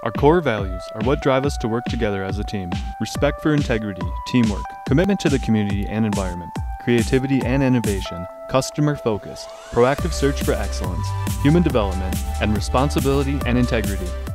Our core values are what drive us to work together as a team. Respect for integrity, teamwork, commitment to the community and environment, creativity and innovation, customer focus, proactive search for excellence, human development, and responsibility and integrity.